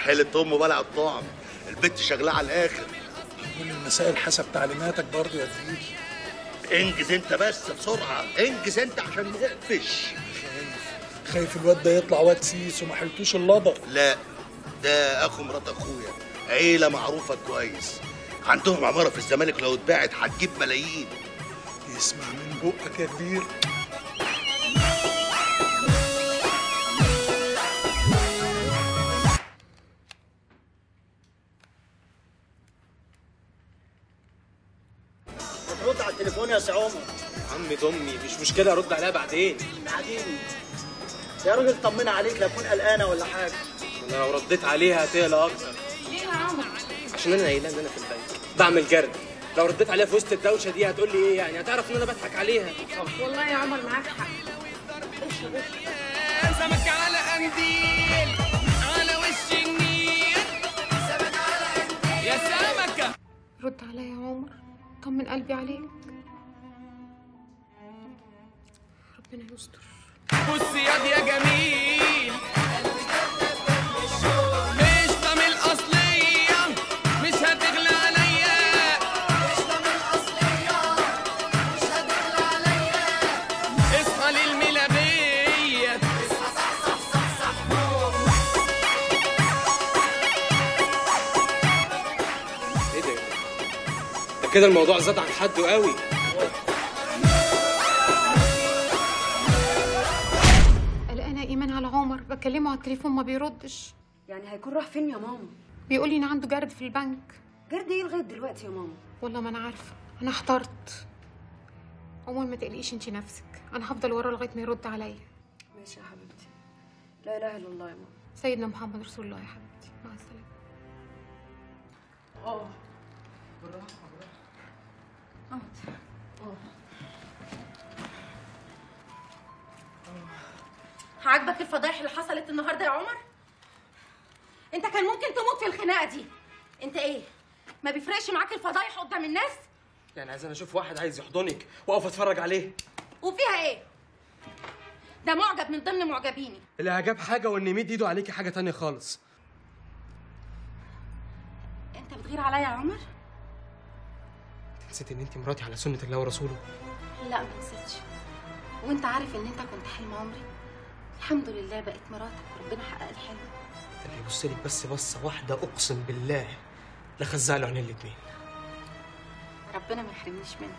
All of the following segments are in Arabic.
حيلة امه بلع الطعم، البت شغلاه على الاخر. كل المسائل حسب تعليماتك برضه يا زميلي. انجز انت بس بسرعه، انجز انت عشان نقفش. خايف الواد ده يطلع واد سيس وما حلتوش اللضر. لا، ده اخو مرات اخويا، عيله معروفه كويس، عندهم عماره في الزمالك لو اتباعت هتجيب ملايين. يسمع من بقك يا كبير. رد على التليفون يا سي عمر. عمي ضمي، مش مشكله ارد عليها بعدين. يا راجل طمنا عليك، لا تكون قلقانه ولا حاجه. انا لو رديت عليها هتقلق اكتر. ليه يا عمر؟ عشان انا قايلها ان انا في البنك بعمل جرد. لو رديت عليها في وسط الدوشه دي هتقول لي ايه يعني؟ هتعرف ان انا بضحك عليها. والله يا عمر معاك حق. سمك على قنديل على وش النيل، سمك على قنديل يا سمكه. رد عليا يا عمر، طمن قلبي عليك. ربنا يستر. بص ياض يا جميل، مش ضامن الأصلية، مش هتغلى عليا، مش ضامن الأصلية، مش هتغلى عليا. اصحى للملابية، اصحى صح صح صح صح. ايه ده كده الموضوع زاد عن حده قوي. ايمان على عمر، بكلمه على التليفون ما بيردش. يعني هيكون راح فين يا ماما؟ بيقول لي ان عنده جرد في البنك. جرد ايه لغايه دلوقتي يا ماما؟ والله ما انا عارفه، انا احترت. عموما ما تقلقيش انت نفسك، انا هفضل وراه لغايه ما يرد عليا. ماشي يا حبيبتي. لا اله الا الله يا ماما. سيدنا محمد رسول الله يا حبيبتي، مع السلامه. بالراحه بالراحه. عاجبك الفضايح اللي حصلت النهارده يا عمر؟ انت كان ممكن تموت في الخناقه دي. انت ايه؟ ما بيفرقش معاك الفضايح قدام الناس؟ يعني عايز انا اشوف واحد عايز يحضنك واقف اتفرج عليه؟ وفيها ايه؟ ده معجب من ضمن معجبيني. الاعجاب حاجه وان يمد ايده عليكي حاجه تانية خالص. انت بتغير عليا يا عمر؟ نسيت ان انت مراتي على سنه الله ورسوله؟ لا ما نسيتش. وانت عارف ان انت كنت حلم عمري. الحمد لله بقيت مراتك وربنا حقق الحلم. ده اللي يبص لك بس بصه واحده اقسم بالله لخزق له عينين الاتنين. ربنا ما يحرمنيش منك.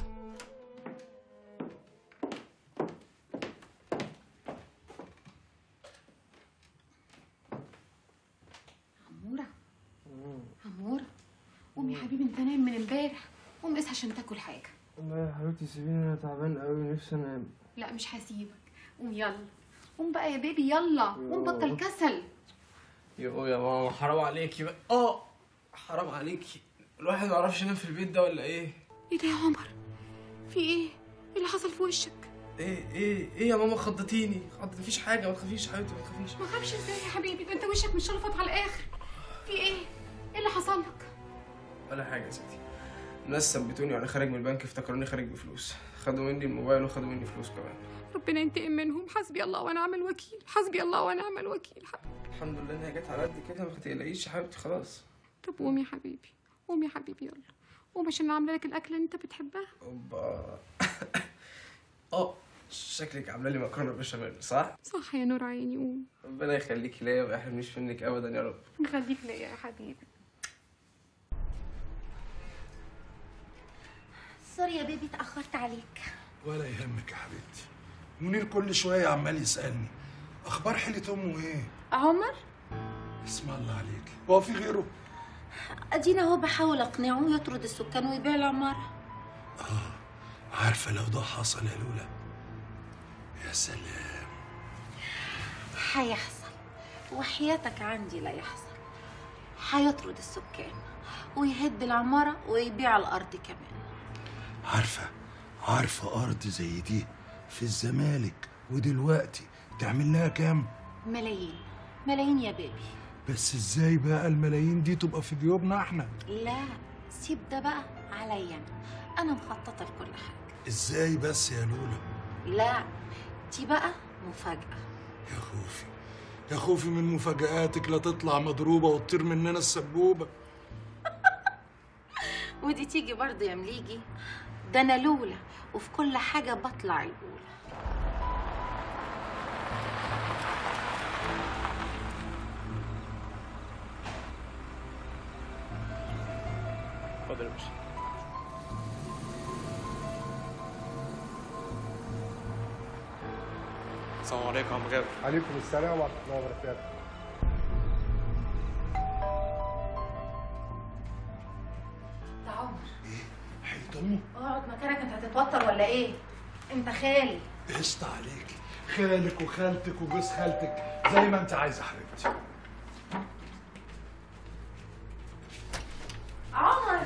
عمورة قوم يا حبيبي، انت نايم من امبارح. قوم اصحى عشان تاكل حاجه. والله يا حبيبتي سيبيني، انا تعبان قوي نفسي انام. لا مش هسيبك، قوم يلا. قوم بقى يا بيبي، يلا قوم بطل كسل. يو يا ماما حرام عليكي بقى. حرام عليكي، الواحد ما يعرفش ينام في البيت ده ولا ايه؟ ايه ده يا عمر؟ في ايه؟ ايه اللي حصل في وشك؟ ايه يا ماما خضتيني. مفيش حاجه، ما تخافيش يا حبيبتي ما تخافيش. ما خافش ازاي يا حبيبي؟ ده انت وشك مشلفط على الاخر. في ايه؟ ايه اللي حصل لك؟ ولا حاجه يا ستي. الناس ثبتوني وانا خارج من البنك، افتكروني خارج بفلوس، خدوا مني الموبايل وخدوا مني فلوس كمان. ربنا ينتقم منهم. حسبي الله ونعم الوكيل، حسبي الله ونعم الوكيل. الحمد لله انها جت على قد كده، ما تقلقيش يا حبيبتي خلاص. طب قوم يا حبيبي، قوم يا حبيبي يلا. قوم عشان عامله لك الاكله اللي انت بتحبها. اوبا. شكلك عامله لي مكرونه بشاميل صح؟ صح يا نور عيني، قوم. ربنا يخليكي ليا وما يحرمنيش منك ابدا يا رب. يخليك ليا يا حبيبي. سوري يا بيبي اتأخرت عليك. ولا يهمك يا حبيبتي. منير كل شوية عمال يسألني أخبار حيلة أمه إيه؟ عمر؟ اسم الله عليك، هو في غيره؟ أدينا أهو بحاول أقنعه يطرد السكان ويبيع العمارة. عارفة لو ده حصل يا لولا، يا سلام. هيحصل، وحياتك عندي لا يحصل. هيطرد السكان ويهد العمارة ويبيع الأرض كمان. عارفة أرض زي دي في الزمالك ودلوقتي تعمل لها كام؟ ملايين ملايين يا بيبي. بس ازاي بقى الملايين دي تبقى في جيوبنا احنا؟ لا سيب ده بقى عليا، أنا مخططة لكل حاجة. ازاي بس يا لولا؟ لا دي بقى مفاجأة. يا خوفي، يا خوفي من مفاجآتك لا تطلع مضروبة وتطير مننا السبوبة. ودي تيجي برضه يا مليجي، ده انا لولا وفي كل حاجه بطلع الاولى. اتفضل يا باشا. السلام عليكم يا عم جابر. عليكم السلام ورحمة الله وبركاته. ده عمر. ايه؟ حيط امه؟ اقعد مكانك، انت هتتوتر ولا ايه؟ انت خالي. قشطة عليكي، خالك وخالتك وجوز خالتك زي ما انت عايزة حبيبتي. عمر.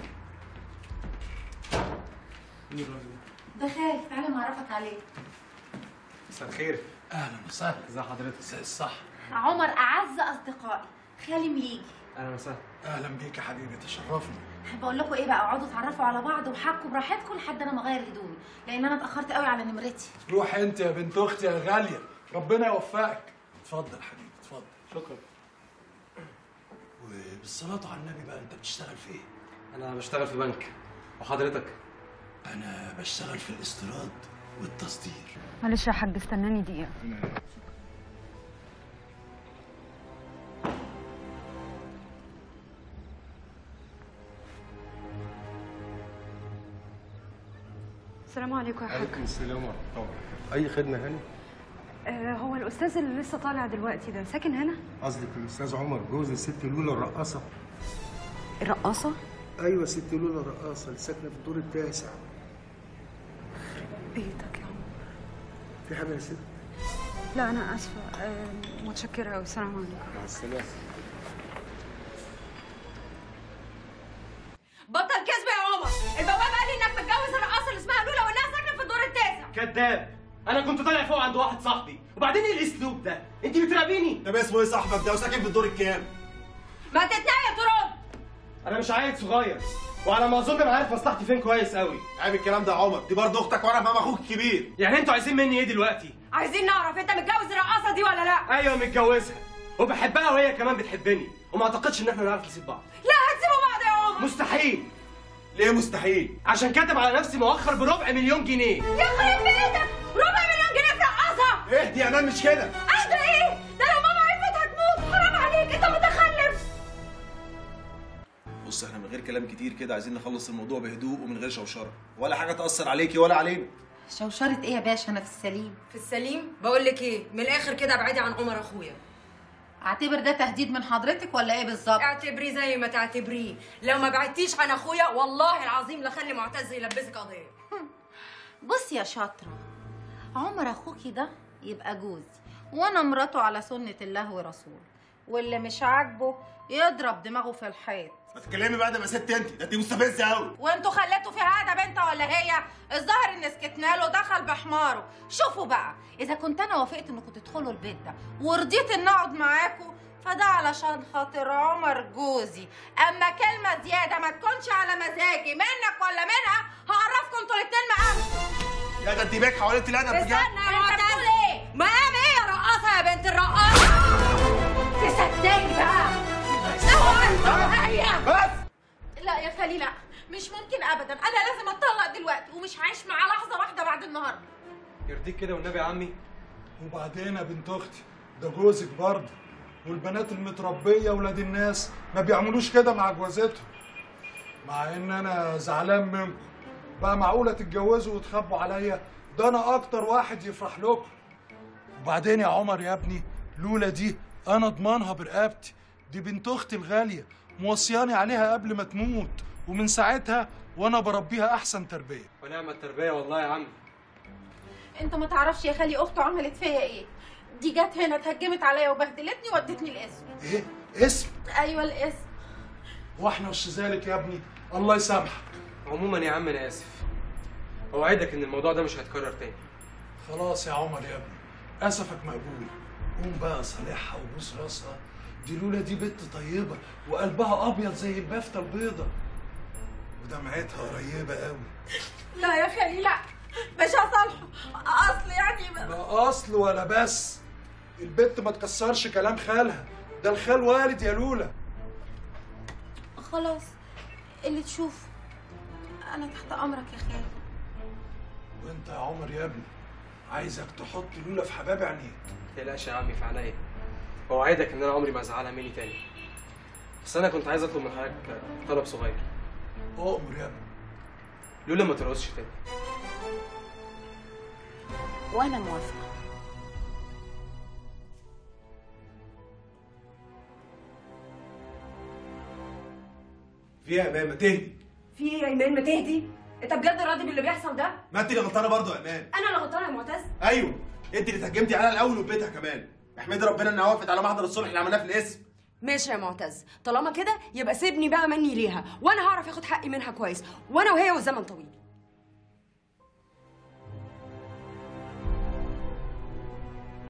مين الراجل ده خالي، تعالى معرفك عليه. مساء الخير. اهلا وسهلا. ازي حضرتك؟ زي الصح. عمر اعز اصدقائي، خالي مليجي. اهلا وسهلا. اهلا بيك يا حبيبي، تشرفني. بقول لكم ايه بقى، اقعدوا اتعرفوا على بعض وحكوا براحتكم لحد انا ما اغير هدومي، لان انا اتاخرت قوي على نمرتي. روح انت يا بنت اختي يا غالية، ربنا يوفقك. اتفضل حبيبي اتفضل. شكرا. وبالصلاة على النبي بقى، انت بتشتغل في ايه؟ انا بشتغل في بنك. وحضرتك؟ انا بشتغل في الاستيراد والتصدير. معلش يا حاج استناني دقيقة. السلام عليكم يا حاج. عليكم السلام ورحمة الله وبركاته. أي خدمة هاني؟ هو الأستاذ اللي لسه طالع دلوقتي ده ساكن هنا؟ قصدك الأستاذ عمر جوز الست لولا الرقاصة؟ الرقاصة؟ أيوة ست لولا الرقاصة اللي ساكنة في الدور التاسع. بيتك يا عمر. في حاجة يا ست؟ لا أنا آسفة، متشكرة أوي. السلام عليكم. مع السلامة. بطل كذب يا عمر، البواب قال لي انك متجوز الرقاصه اللي اسمها لولا وانها ساكنه في الدور التاسع. كذاب. انا كنت طالع فوق عند واحد صاحبي، وبعدين ايه الاسلوب ده؟ انت بتراقبيني؟ طب اسمه ايه صاحبك ده وساكن في الدور الكام؟ ما تتنيل ترد. انا مش عيل صغير، وعلى ما اظن انا عارف مصلحتي فين كويس قوي. عيب الكلام ده يا عمر، دي برضه اختك وانا فاهم اخوك الكبير. يعني انتوا عايزين مني ايه دلوقتي؟ عايزين نعرف انت متجوز الرقاصه دي ولا لا؟ ايوه متجوزها، وبحبها وهي كمان بتحبني، وما اعتقدش ان احنا نعرف نسيب بعض. لا هتسيبوا بعض يا عمر. مستحيل. ليه مستحيل؟ عشان كاتب على نفسي مؤخر ب4 مليون جنيه. يخرب بيتك، 4 مليون جنيه في رقاصه؟ اهدي يا مان، مش كده. اهدى ايه؟ ده لو ماما عرفت هتموت، حرام عليك، انت متخلف. بص احنا من غير كلام كتير كده عايزين نخلص الموضوع بهدوء ومن غير شوشره، ولا حاجه تاثر عليكي ولا علينا. شوشره ايه يا باشا، انا في السليم. في السليم؟ بقول لك ايه، من الاخر كده ابعدي عن عمر اخويا. اعتبر ده تهديد من حضرتك ولا ايه بالظبط؟ اعتبريه زي ما تعتبريه، لو ما بعدتيش عن اخويا والله العظيم لخلي معتز يلبسك قضيه. بص يا شاطره، عمر اخوكي ده يبقى جوزي وانا مراته على سنه الله ورسوله، واللي مش عاجبه يضرب دماغه في الحيط. ما تتكلمي بقى، ده ما ست انت مستفزه قوي. وانتوا خليتوا فيها ادب انت ولا هي؟ الظاهر ان سكتنا له دخل بحماره. شوفوا بقى، اذا كنت انا وافقت انكم تدخلوا البيت ده ورضيت ان اقعد معاكم فده علشان خاطر عمر جوزي، اما كلمه زياده ما تكونش على مزاجي منك ولا منها هعرفكم انتوا الاتنين مقام. يا ده انت بيك حاولت الادب بجد. استنى يا معتز. بتقول ايه؟ مقام ايه يا رقاصه يا بنت الرقاصه؟ تصدقني بقى. بس لا يا خالي لا، مش ممكن ابدا، انا لازم اتطلق دلوقتي ومش هعيش معاه لحظه واحده بعد النهارده. يرضيك كده والنبي يا عمي؟ وبعدين يا بنت اختي، ده جوزك برضه، والبنات المتربيه ولاد الناس ما بيعملوش كده مع جوازتهم. مع ان انا زعلان منكم بقى، معقوله تتجوزوا وتخبوا عليا؟ ده انا اكتر واحد يفرح لكم. وبعدين يا عمر يا ابني، لولا دي انا اضمنها برقبتي، دي بنت اختي الغاليه، موصياني عليها قبل ما تموت، ومن ساعتها وانا بربيها احسن تربيه. ونعم التربيه والله يا عم. انت ما تعرفش يا خالي اخته عملت فيا ايه. دي جت هنا اتهجمت عليا وبهدلتني وودتني القسم. ايه؟ اسم؟ ايوه القسم. واحنا وش ذلك يا ابني، الله يسامحك. عموما يا عم انا اسف، اوعدك ان الموضوع ده مش هيتكرر تاني. خلاص يا عمر يا ابني، اسفك مقبول. قوم بقى صالحها وبوس راسها، دي لولا دي بنت طيبه وقلبها ابيض زي البافته البيضه، ودمعتها قريبه قوي. لا يا خالي لا، مش هصالحه، اصل يعني لا اصل ولا بس، البت ما تكسرش كلام خالها، ده الخال والد يا لولا. خلاص اللي تشوفه، انا تحت امرك يا خالي. وانت يا عمر يا ابني عايزك تحط لولا في حباب عينيك. ما تقلقش يا عمي، في عينيا. اوعدك ان انا عمري ما ازعلها مني تاني. بس انا كنت عايز اطلب من حضرتك طلب صغير. اؤمر يا ابني. لولا ما ترقصش تاني. وانا موافقه. في ايه يا ايمان؟ ما تهدي. في ايه يا ايمان؟ ما تهدي. انت بجد راضي باللي بيحصل ده؟ ما انت اللي غلطانه برضه يا ايمان. انا اللي غلطانه يا معتز؟ ايوه، انت اللي تهجمتي عليها الاول وبيتها كمان. احمدي ربنا انها وافقت على محضر الصلح اللي عملناه في الاسم. ماشي يا معتز، طالما كده يبقى سيبني بقى مني ليها، وانا هعرف اخد حقي منها كويس، وانا وهي والزمن طويل.